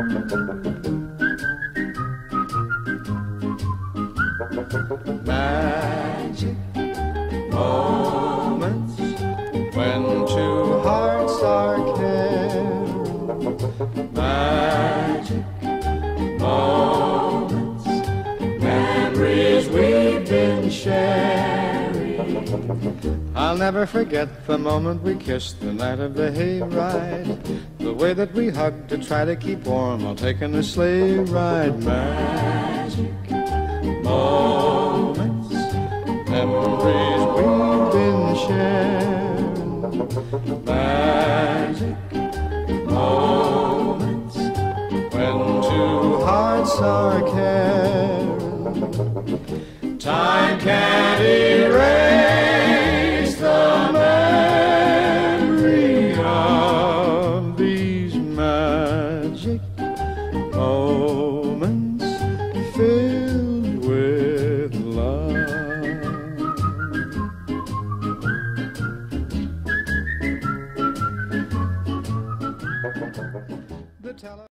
Magic moments when two hearts are caring. Magic moments, memories we've been sharing. I'll never forget the moment we kissed the night of the hayride, the way that we hugged to try to keep warm while taking a sleigh ride. Magic moments, memories we've been sharing. Magic moments when two hearts are caring. Time can't erase the memory of these magic moments filled with love. The